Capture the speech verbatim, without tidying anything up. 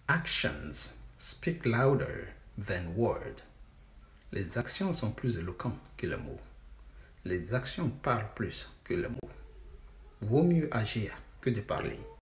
Actions speak louder than words. Les actions sont plus éloquentes que les mots. Les actions parlent plus que les mots. Vaut mieux agir que de parler.